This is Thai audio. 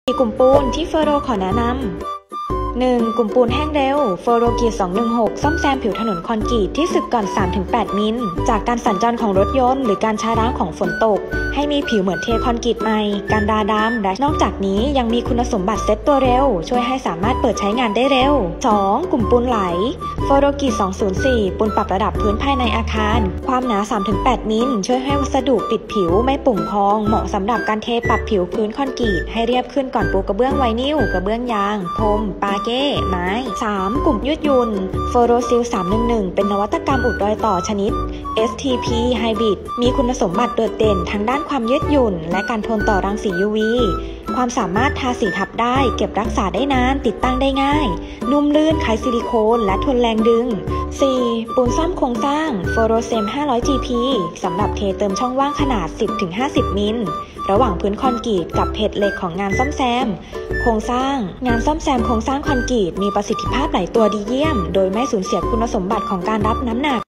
กลุ่มปูนที่เฟอร์โรขอแนะนำ1. กลุ่มปูนแห้งเร็วเฟอร์โรกีด216ซ่อมแซมผิวถนนคอนกรีตที่สึกก่อน 3-8 มิลจากการสัญจรของรถยนต์หรือการช้าร้างของฝนตกให้มีผิวเหมือนเทคอนกรีตใหม่กันดาดำและนอกจากนี้ยังมีคุณสมบัติเซ็ตตัวเร็วช่วยให้สามารถเปิดใช้งานได้เร็ว 2. กลุ่มปูนไหลเฟอร์โรกีด204ปูนปรับระดับพื้นภายในอาคารความหนา 3-8 มิลช่วยให้วัสดุปิดผิวไม่ปุ่งพองเหมาะสำหรับการเทปรับผิวพื้นคอนกรีตให้เรียบขึ้นก่อนปูกระเบื้องไวนิลกระเบื้องยางพรมปาเก้ไม้ 3. กลุ่มยืดหยุ่นเฟอร์โรซิล311เป็นนวัตกรรมอุดรอยต่อชนิด STP Hybrid มีคุณสมบัติโดดเด่นทั้งด้านความยืดหยุ่นและการทนต่อรังสี UV ความสามารถทาสีทับได้เก็บรักษาได้นานติดตั้งได้ง่ายนุ่มลื่นคล้ายซิลิโคนและทนแรงดึง 4. ปูนซ่อมโครงสร้างเฟอร์โรเซม 500GP สำหรับเทเติมช่องว่างขนาด 10-50 มิลระหว่างพื้นคอนกรีตกับเพจเหล็กของงานซ่อมแซมโครงสร้างงานซ่อมแซมโครงสร้างคอนกรีตมีประสิทธิภาพหลายตัวดีเยี่ยมโดยไม่สูญเสียคุณสมบัติของการรับน้ำหนัก